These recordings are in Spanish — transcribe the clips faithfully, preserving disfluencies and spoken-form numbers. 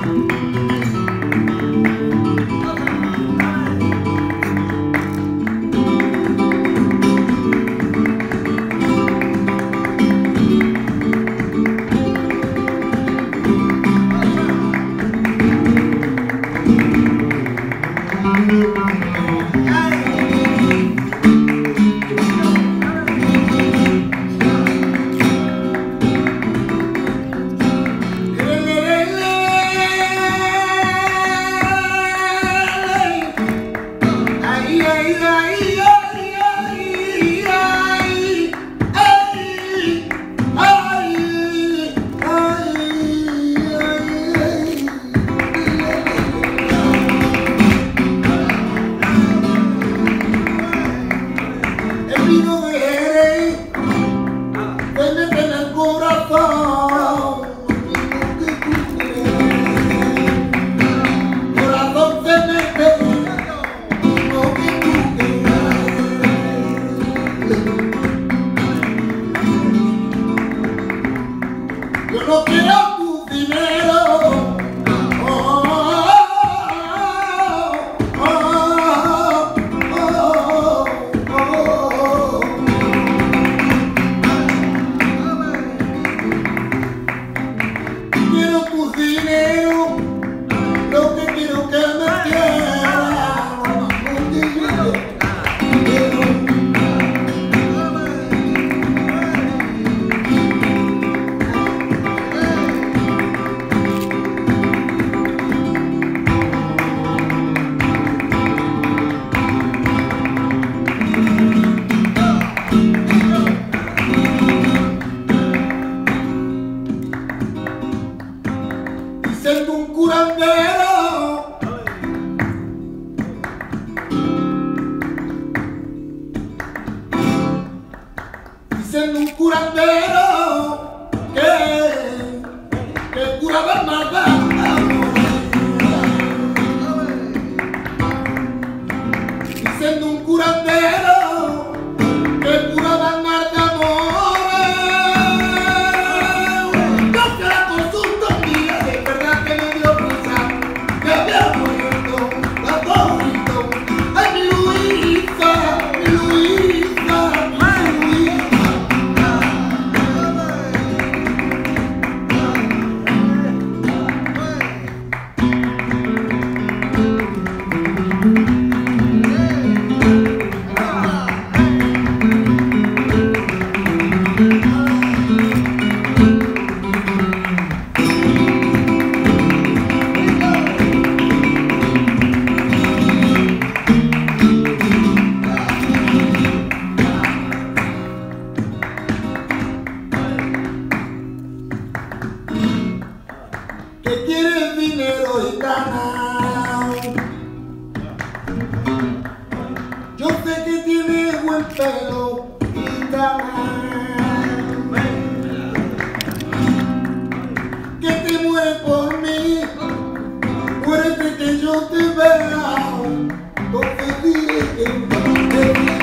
Siendo un curandero que, que curaba el malvado, siendo un curandero que curaba el mal de amores. No se la consulta mía, de verdad que me dio risa, que había muerto la favorito. Ay, mi Luisa, mi Luisa, mi Luisa. Que quiere dinero y ganar. Yo sé que tiene buen pelo y ganar. Que te mueres por mí, muérete que yo te vea. No te dije que no te vi.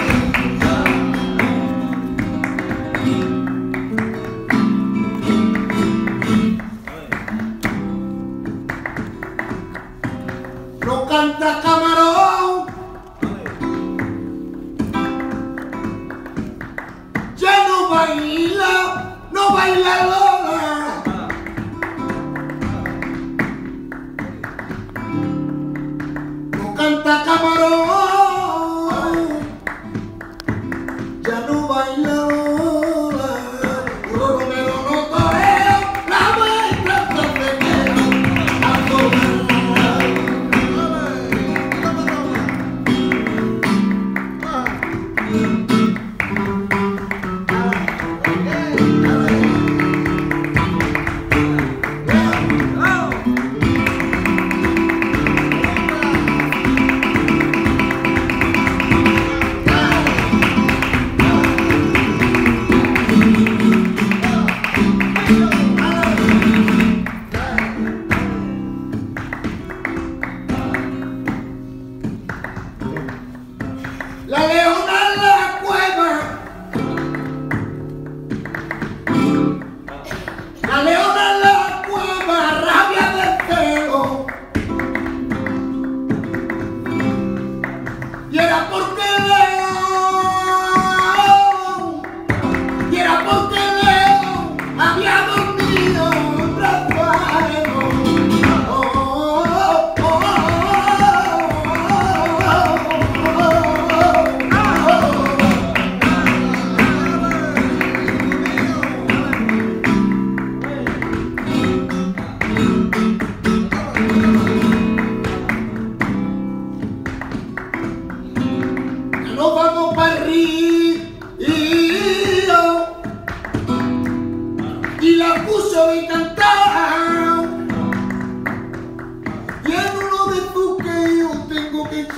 No canta camarón, ya no baila, no baila Lola. No canta camarón, ya no baila Lola. Uno me lo noto, la muestra se queda a tomar.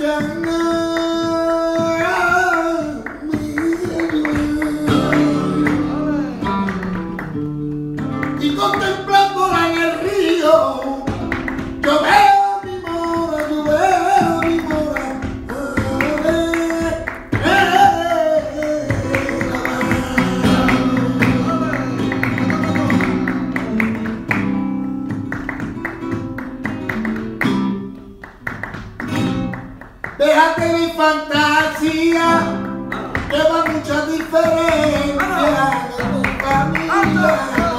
Y contemplándola en el río, yo veo a mi mora, yo veo a mi mora. Eh, eh, eh. Déjate mi fantasía, lleva mucha diferencia de tu familia.